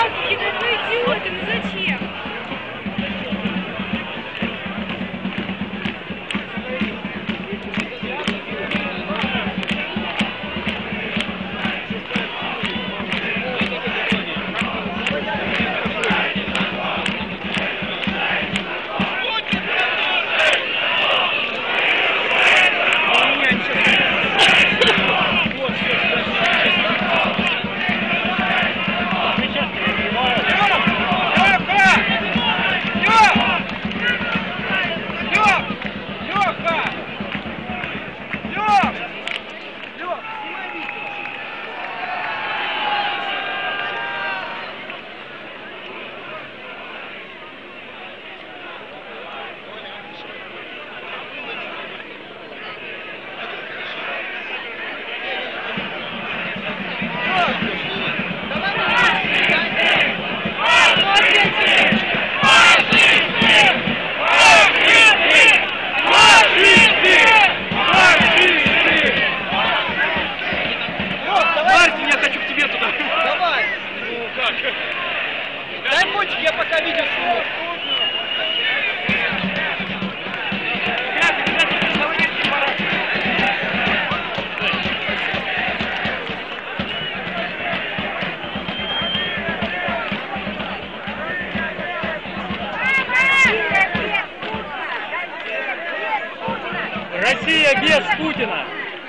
Господи, да вы идиоты, ну зачем? Дай мультик, я пока видео сниму. Россия без Путина!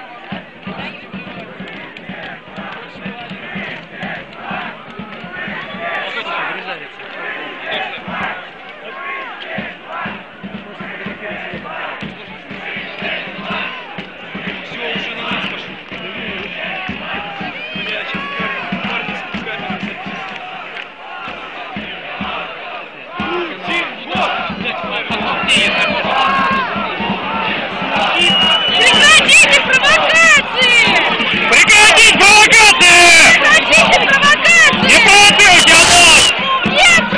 Прекратите провокации! Прекратить провокации! Прекратите провокации! Не провоцируйте, алло! Нет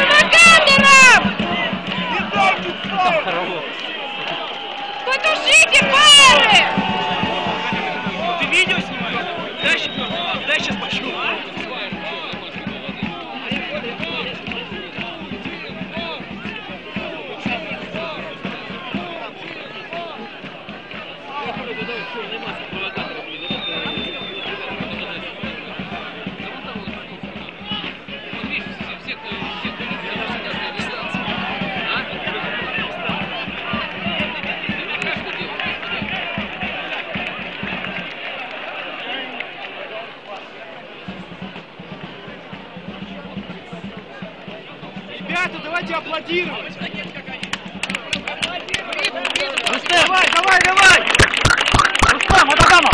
провокаторов! Потушите пары! Ты видео снимаешь? Дай сейчас пошлю. Ребята, давайте аплодировать! Рустем, давай! Рустам, Адамов!